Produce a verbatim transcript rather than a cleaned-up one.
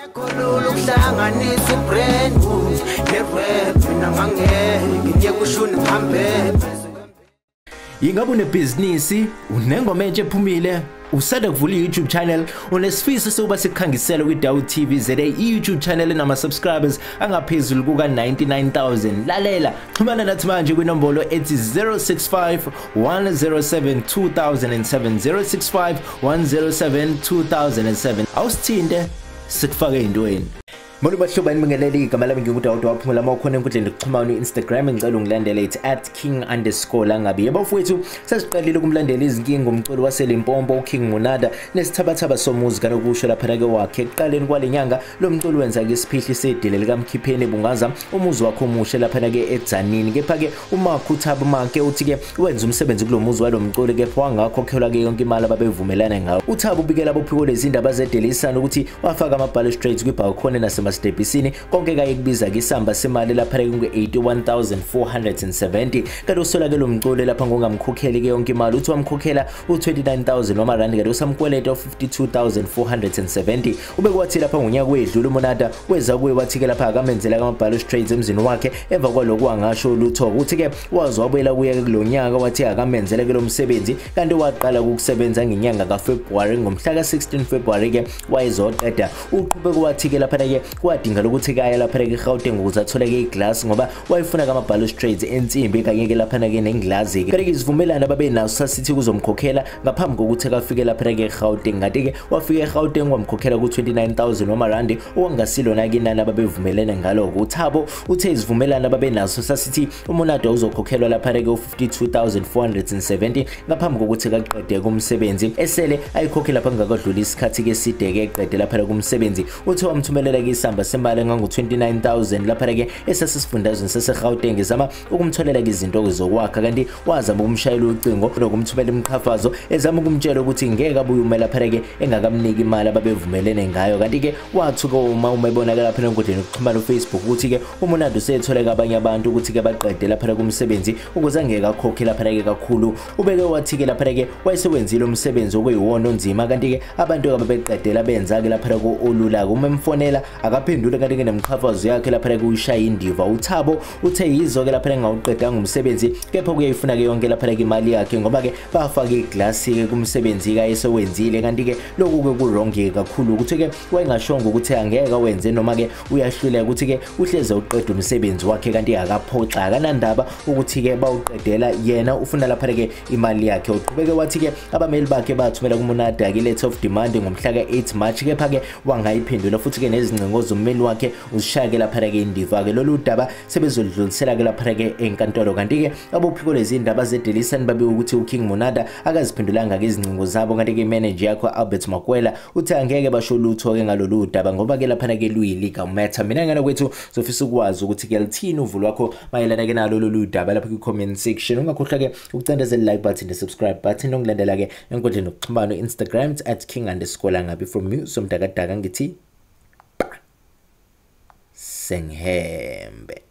Ingabe unebhizinisi, unengoma entsha ephumile, usanda kuvula i-YouTube channel, unesifiso sokuba sikhangisele kwi-Dawu T V Z A i-YouTube channel enama subscribers angaphezulu kuka ninety-nine thousand. Lalela, xhumana nathi manje kwinombolo ethi zero six five one zero seven two thousand seven zero six five one zero seven two thousand seven. Awusithinte sikufake intweni. Molo bahlobo enibingelele igama lami ngingudawudo waphumula mawukhona enkundleni yokuxhumana ku-Instagram ngicela ungilandele ethi at king underscore langabi. Yabafowethu sasiqalile ukumlandela izinkinga umculo waseLimpopo uKing Monada nesithabathaba somuzi kanokusho lapha ke wakhe ekuqaleni kwalenyanga lo mculo wenza ke isiphihli sedile likaMkhipheni bungaza umuzi wakhe omusha lapha ke eDzanini. Kepha ke uMark uThabo Make uthi ke wenza umsebenzi kulomuzi walomculo kepha wangakhokhelwa ke yonke imali ababevumelana ngayo. uThabo ubikela abophiko lezindaba zedelisana ukuthi wafaka ama balustrades kwibalcony nase stephisini konke kaye kubiza ke isamba semali lapha ku eighty-one thousand four hundred seventy. Kanti usola ke lo mculo lapha ngongamkhokheli ke yonke imali uthi wamkhokhela u twenty-nine thousand noma rand kanti usamkweleta u fifty-two thousand four hundred seventy. Ube kwathi lapha ngonyaka wedlula uMonada weza kuye wathi ke lapha akamenzela ama balustrades emzini wakhe emva kwaloko wangasho lutho uthi ke wazwabuyela kuye kulonyaka wathi akamenzela ke lo msebenzi kanti waqala ukusebenza ngenyanga kaFebruary ngomhla ka sixteen February ke wayezoqeda. Uqhubeka wathi ke lapha ke kwadinga lokuthi kaya lapha ke eGauteng ukuze athole ke iglass ngoba wayefuna kama balustrades ensimbi kanye ke lapha ke nenglazi ke. Kanti izivumelana babe naso sasithi kuzomkhokhela ngaphambi kokuthi afike lapha ke eGauteng. Ngathi ke wafika eGauteng wamkhokhela ku twenty-nine thousand noma rand owangasilona ke inani ababevumelene ngalo. uThabo uthe izivumelana babe naso sasithi uMonada uzokhokhelwa lapha ke u fifty-two thousand four hundred seventy ngaphambi kokuthi kaqede kumsebenzi esele ayikhokhela lapha ngakadlula isikhathi ke side ke eqede lapha kumsebenzi. Uthe wamthumelela ke isamba semali ngango twenty-nine thousand lapha ke esasifundazweni saseGauteng zama ukumtholela ke izinto zokwakha kanti wazama ukumshayela ucingo nokumthumela imqhafazo ezama ukumtshela ukuthi ngeke abuye uma lapha ke engakamniki imali ababevumelene ngayo. Kanti ke wathuka uma umebona ke lapha enkundleni yokuxhumana uFacebook ukuthi ke uMonada usethola abanye abantu ukuthi ke baqede lapha kumsebenzi ukuze angeke akhokhe lapha ke kakhulu. Ubeke wathi ke lapha ke wayesebenzile umsebenzi okuyiwona onzima kanti ke abantu ababeqedela benza ke lapha ko olula uma emfonela akaphendula kanti ke nemqhafazo yakhe lapha ke uyishaya indiva. uThabo uthe yizo ke lapha engawuqedanga umsebenzi kepha kuyayifuna ke yonke lapha ke imali yakhe ngoba ke bafaka iglass ke kumsebenzi kayesewenzile kanti ke lokhu ke kuronge kakhulu ukuthi ke wayengashonga ukuthi angeke wenze noma ke uyahluleka ukuthi ke uhleze uqeda umsebenzi wakhe kanti akaphoxa kanandaba ukuthi ke bawuqedela yena ufuna lapha ke imali yakhe. Uqhubeke wathi ke abameli bakhe bathumela kuMonada ke letter of demand ngomhla ka eight March kepha ke wangayiphendula futhi ke nezingcingo zommeli wakhe uzishaya ke lapha ke indiva ke. Lolu daba sebezodlulisela ke lapha ke enkantolo kanti ke abophiko lezindaba zedelisana babe ukuthi uKing Monada akaziphendulanga ke izingcingo zabo kanti ke manager yakhe Albert Makwela uthi angeke basho lutho ke ngalolu daba ngoba ke lapha ke luyilika matter. Mina ngana kwethu zofisa ukwazi ukuthi ke lithini uvulo wakho mayelana ke nalo lolu daba lapha ku comment section. Ungakhohlwa ke ukucindezela like button ne subscribe button ongilandela ke enkundleni yokuxhumana Instagram at king underscore langabi. From you somdakadaka ngithi Senghembe.